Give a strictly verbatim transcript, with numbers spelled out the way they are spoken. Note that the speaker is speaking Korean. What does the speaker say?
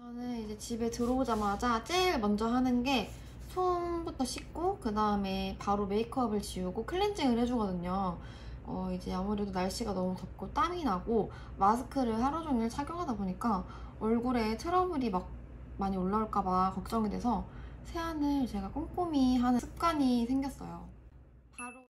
저는 이제 집에 들어오자마자 제일 먼저 하는 게 손부터 씻고 그 다음에 바로 메이크업을 지우고 클렌징을 해주거든요. 어 이제 아무래도 날씨가 너무 덥고 땀이 나고 마스크를 하루 종일 착용하다 보니까 얼굴에 트러블이 막 많이 올라올까봐 걱정이 돼서 세안을 제가 꼼꼼히 하는 습관이 생겼어요. 바로